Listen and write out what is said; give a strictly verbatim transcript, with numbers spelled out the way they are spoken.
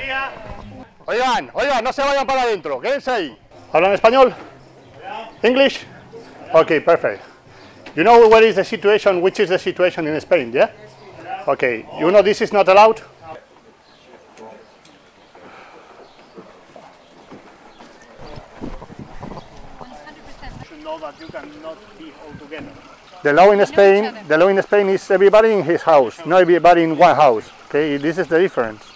Oigan, oigan, no se vayan para adentro, quédense ahí. ¿Hablan español? English? Okay, perfect. You know what is the situation, which is the situation in Spain, yeah? Okay, you know this is not allowed? You should know that you cannot be all together. The law in Spain, the law in Spain is everybody in his house, not everybody in one house. Okay, this is the difference.